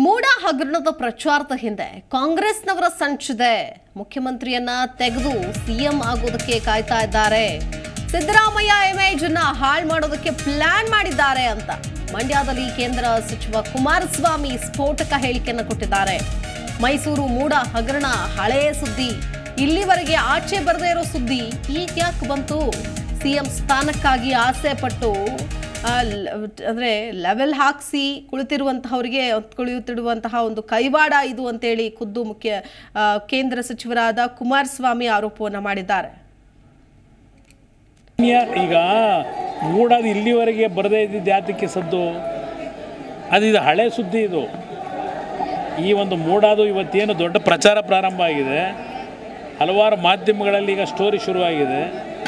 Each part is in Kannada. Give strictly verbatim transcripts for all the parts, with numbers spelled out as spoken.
ಮೂಡ ಹಗರಣದ ಪ್ರಚಾರದ ಹಿಂದೆ ಕಾಂಗ್ರೆಸ್ನವರ ಸಂಚಿದೆ. ಮುಖ್ಯಮಂತ್ರಿಯನ್ನ ತೆಗೆದು ಸಿಎಂ ಆಗೋದಕ್ಕೆ ಕಾಯ್ತಾ ಇದ್ದಾರೆ. ಸಿದ್ದರಾಮಯ್ಯ ಇಮೇಜ್ ಅನ್ನ ಹಾಳು ಮಾಡೋದಕ್ಕೆ ಪ್ಲಾನ್ ಮಾಡಿದ್ದಾರೆ ಅಂತ ಮಂಡ್ಯದಲ್ಲಿ ಕೇಂದ್ರ ಸಚಿವ ಕುಮಾರಸ್ವಾಮಿ ಸ್ಫೋಟಕ ಹೇಳಿಕೆಯನ್ನು ಕೊಟ್ಟಿದ್ದಾರೆ. ಮೈಸೂರು ಮೂಡ ಹಗರಣ ಹಳೆಯ ಸುದ್ದಿ, ಇಲ್ಲಿವರೆಗೆ ಆಚೆ ಬರದೇ ಇರೋ ಸುದ್ದಿ ಈಗ ಯಾಕೆ ಬಂತು? ಸಿಎಂ ಸ್ಥಾನಕ್ಕಾಗಿ ಆಸೆ ಪಟ್ಟು ಅಂದರೆ ಲೆವೆಲ್ ಹಾಕಿಸಿ ಕುಳಿತಿರುವಂತಹವರಿಗೆ ಕುಳಿತಿಡುವಂತಹ ಒಂದು ಕೈವಾಡ ಇದು ಅಂತೇಳಿ ಖುದ್ದು ಮುಖ್ಯ ಕೇಂದ್ರ ಸಚಿವರಾದ ಕುಮಾರಸ್ವಾಮಿ ಆರೋಪವನ್ನು ಮಾಡಿದ್ದಾರೆ. ಈಗ ಮೂಡಾದ ಇಲ್ಲಿವರೆಗೆ ಬರದೇ ಇದ್ದಿದ್ದು ಯಾತಕ್ಕೆ ಸದ್ದು? ಅದು ಇದು ಹಳೆ ಸುದ್ದಿ. ಇದು ಈ ಒಂದು ಮೂಡಾದು ಇವತ್ತೇನು ದೊಡ್ಡ ಪ್ರಚಾರ ಪ್ರಾರಂಭ ಆಗಿದೆ. ಹಲವಾರು ಮಾಧ್ಯಮಗಳಲ್ಲಿ ಈಗ ಸ್ಟೋರಿ ಶುರುವಾಗಿದೆ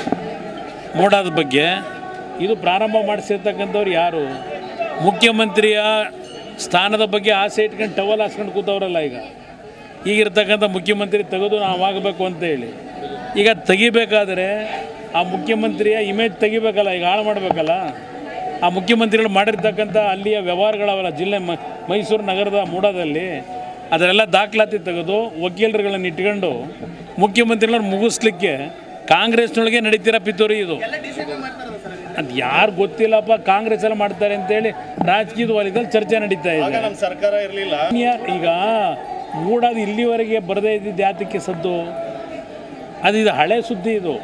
ಮೂಡಾದ ಬಗ್ಗೆ. ಇದು ಪ್ರಾರಂಭ ಮಾಡಿಸಿರ್ತಕ್ಕಂಥವ್ರು ಯಾರು? ಮುಖ್ಯಮಂತ್ರಿಯ ಸ್ಥಾನದ ಬಗ್ಗೆ ಆಸೆ ಇಟ್ಕೊಂಡು ಟವಲ್ ಹಾಸ್ಕೊಂಡು ಕೂತವ್ರಲ್ಲ. ಈಗ ಈಗಿರ್ತಕ್ಕಂಥ ಮುಖ್ಯಮಂತ್ರಿ ತೆಗೆದು ನಾವು ಆಗಬೇಕು ಅಂತೇಳಿ ಈಗ ತೆಗಿಬೇಕಾದ್ರೆ ಆ ಮುಖ್ಯಮಂತ್ರಿಯ ಇಮೇಜ್ ತೆಗಿಬೇಕಲ್ಲ, ಈಗ ಹಾಳು ಮಾಡಬೇಕಲ್ಲ. ಆ ಮುಖ್ಯಮಂತ್ರಿಗಳು ಮಾಡಿರ್ತಕ್ಕಂಥ ಅಲ್ಲಿಯ ವ್ಯವಹಾರಗಳವಲ್ಲ ಜಿಲ್ಲೆ ಮೈಸೂರು ನಗರದ ಮೂಡಾದಲ್ಲಿ ಅದರೆಲ್ಲ ದಾಖಲಾತಿ ತೆಗೆದು ವಕೀಲರುಗಳನ್ನು ಇಟ್ಕೊಂಡು ಮುಖ್ಯಮಂತ್ರಿಗಳನ್ನ ಮುಗಿಸ್ಲಿಕ್ಕೆ ಕಾಂಗ್ರೆಸ್ನೊಳಗೆ ನಡೀತಿರೋ ಪಿತೂರಿ ಇದು. ಅದು ಯಾರು ಗೊತ್ತಿಲ್ಲಪ್ಪ, ಕಾಂಗ್ರೆಸ್ ಎಲ್ಲ ಮಾಡ್ತಾರೆ ಅಂತೇಳಿ ರಾಜಕೀಯದ ವಲಯದಲ್ಲಿ ಚರ್ಚೆ ನಡೀತಾ ಇದೆ. ಸರ್ಕಾರ ಇರಲಿಲ್ಲ. ಈಗ ಮೂಡಾದ ಇಲ್ಲಿವರೆಗೆ ಬರದೇ ಇದ್ದಿದ್ದು ಯಾತಕ್ಕೆ ಸದ್ದು? ಅದು ಇದು ಹಳೆ ಸುದ್ದಿ. ಇದು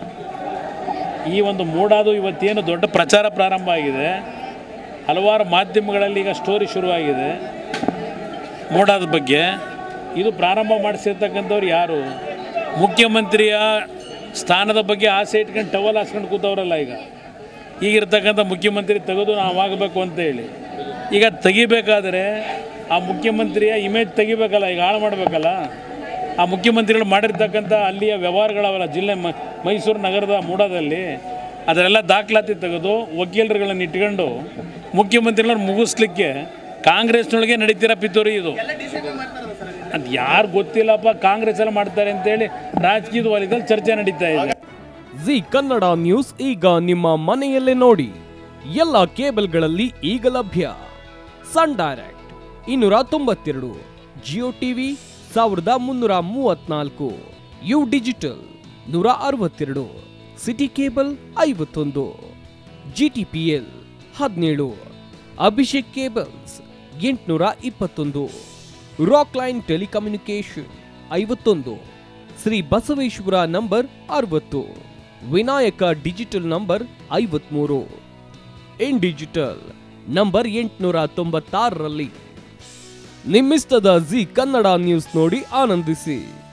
ಈ ಒಂದು ಮೂಡಾದು ಇವತ್ತೇನು ದೊಡ್ಡ ಪ್ರಚಾರ ಪ್ರಾರಂಭ ಆಗಿದೆ. ಹಲವಾರು ಮಾಧ್ಯಮಗಳಲ್ಲಿ ಈಗ ಸ್ಟೋರಿ ಶುರುವಾಗಿದೆ ಮೂಡಾದ ಬಗ್ಗೆ. ಇದು ಪ್ರಾರಂಭ ಮಾಡಿಸಿರ್ತಕ್ಕಂಥವ್ರು ಯಾರು? ಮುಖ್ಯಮಂತ್ರಿಯ ಸ್ಥಾನದ ಬಗ್ಗೆ ಆಸೆ ಇಟ್ಕೊಂಡು ಟವಲ್ ಹಾಸ್ಕೊಂಡು ಕೂತವ್ರಲ್ಲ. ಈಗ ಈಗಿರ್ತಕ್ಕಂಥ ಮುಖ್ಯಮಂತ್ರಿ ತೆಗೆದು ನಾವು ಆಗಬೇಕು ಅಂತೇಳಿ ಈಗ ತೆಗಿಬೇಕಾದ್ರೆ ಆ ಮುಖ್ಯಮಂತ್ರಿಯ ಇಮೇಜ್ ತೆಗಿಬೇಕಲ್ಲ, ಈಗ ಹಾಳು ಮಾಡಬೇಕಲ್ಲ. ಆ ಮುಖ್ಯಮಂತ್ರಿಗಳು ಮಾಡಿರ್ತಕ್ಕಂಥ ಅಲ್ಲಿಯ ವ್ಯವಹಾರಗಳವಲ್ಲ ಜಿಲ್ಲೆ ಮೈಸೂರು ನಗರದ ಮೂಡಾದಲ್ಲಿ ಅದರೆಲ್ಲ ದಾಖಲಾತಿ ತೆಗೆದು ವಕೀಲರುಗಳನ್ನು ಇಟ್ಕೊಂಡು ಮುಖ್ಯಮಂತ್ರಿಗಳನ್ನ ಮುಗಿಸ್ಲಿಕ್ಕೆ ಕಾಂಗ್ರೆಸ್ನೊಳಗೆ ನಡೀತಿರೋ ಪಿತೂರಿ ಇದು. ಅದು ಯಾರು ಗೊತ್ತಿಲ್ಲಪ್ಪ, ಕಾಂಗ್ರೆಸ್ ಎಲ್ಲ ಮಾಡ್ತಾರೆ ಅಂತೇಳಿ ರಾಜಕೀಯದ ವಲಯದಲ್ಲಿ ಚರ್ಚೆ ನಡೀತಾ ಇದೆ. ಜಿ ಕನ್ನಡ ನ್ಯೂಸ್ ಈಗ ನಿಮ್ಮ ಮನೆಯಲ್ಲೇ ನೋಡಿ. ಎಲ್ಲ ಕೇಬಲ್ಗಳಲ್ಲಿ ಈಗ ಲಭ್ಯ. ಸನ್ ಡೈರೆಕ್ಟ್ ಇನ್ನೂರ ತೊಂಬತ್ತೆರಡು, ಜಿಯೋ ಟಿವಿ ಸಾವಿರದ ಮುನ್ನೂರ ಮೂವತ್ನಾಲ್ಕು, ಯು ಡಿಜಿಟಲ್ ನೂರ ಅರವತ್ತೆರಡು, ಸಿಟಿ ಕೇಬಲ್ ಐವತ್ತೊಂದು, ಜಿ ಟಿ ಪಿ ಎಲ್ ಹದಿನೇಳು, ಅಭಿಷೇಕ್ ಕೇಬಲ್ಸ್ ಎಂಟುನೂರ ಇಪ್ಪತ್ತೊಂದು, ರಾಕ್ ಲೈನ್ ಟೆಲಿಕಮ್ಯುನಿಕೇಶನ್ ಐವತ್ತೊಂದು, ಶ್ರೀ ಬಸವೇಶ್ವರ ನಂಬರ್ ಅರವತ್ತು, ವಿನಾಯಕ ಡಿಜಿಟಲ್ ನಂಬರ್ ಐವತ್ಮೂರು, ಇನ್ ಡಿಜಿಟಲ್ ನಂಬರ್ ಎಂಟುನೂರ ತೊಂಬತ್ತಾರರಲ್ಲಿ. ನಿಮ್ಮಿಸ್ತದ ಜಿ ಕನ್ನಡ ನ್ಯೂಸ್ ನೋಡಿ ಆನಂದಿಸಿ.